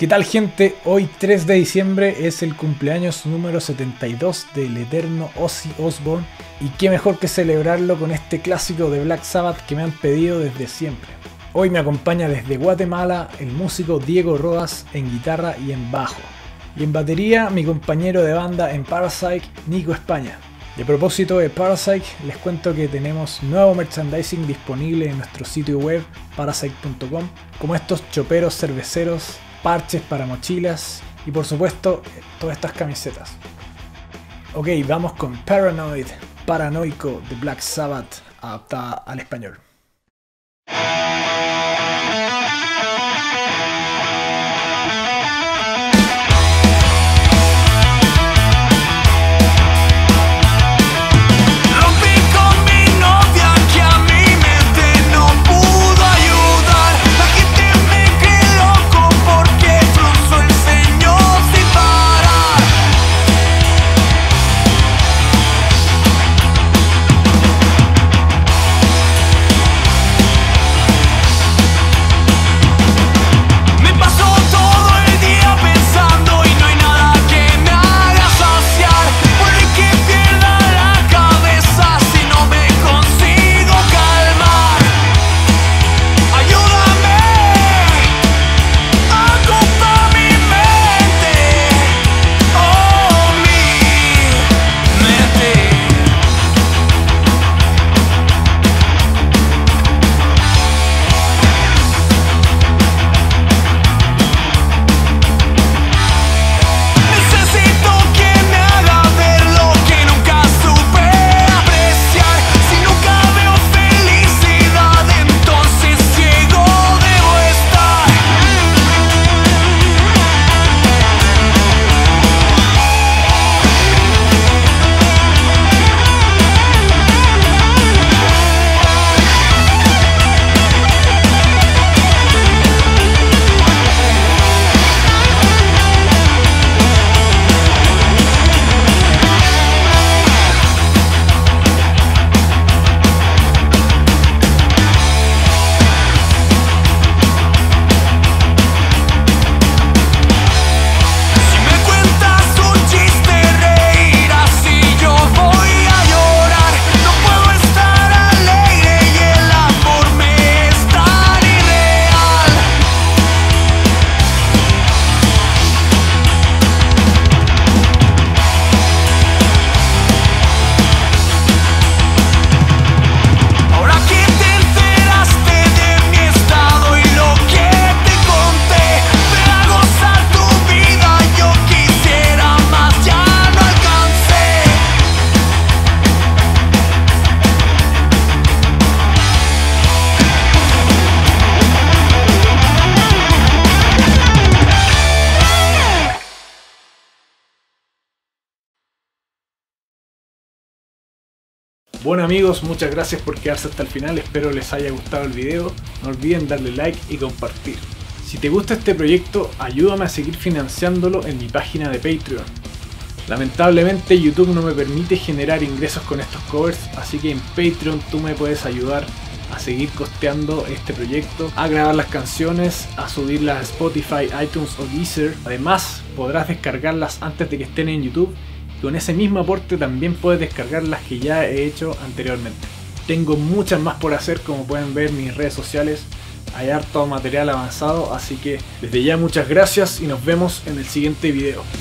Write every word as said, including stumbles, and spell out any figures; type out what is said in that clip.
¿Qué tal, gente? Hoy tres de diciembre es el cumpleaños número setenta y dos del eterno Ozzy Osbourne, y qué mejor que celebrarlo con este clásico de Black Sabbath que me han pedido desde siempre. Hoy me acompaña desde Guatemala el músico Diego Rodas en guitarra y en bajo, y en batería mi compañero de banda en Parasite, Nico España. Y a propósito de Parasite, les cuento que tenemos nuevo merchandising disponible en nuestro sitio web parasite punto com, como estos choperos cerveceros, parches para mochilas y por supuesto todas estas camisetas. Ok, vamos con Paranoid, Paranoico de Black Sabbath, adaptada al español. Bueno amigos, muchas gracias por quedarse hasta el final, espero les haya gustado el video, no olviden darle like y compartir. Si te gusta este proyecto, ayúdame a seguir financiándolo en mi página de Patreon. Lamentablemente YouTube no me permite generar ingresos con estos covers, así que en Patreon tú me puedes ayudar a seguir costeando este proyecto, a grabar las canciones, a subirlas a Spotify, iTunes o Deezer. Además, podrás descargarlas antes de que estén en YouTube. Con ese mismo aporte también puedes descargar las que ya he hecho anteriormente. Tengo muchas más por hacer, como pueden ver en mis redes sociales. Hay harto material avanzado, así que desde ya muchas gracias y nos vemos en el siguiente video.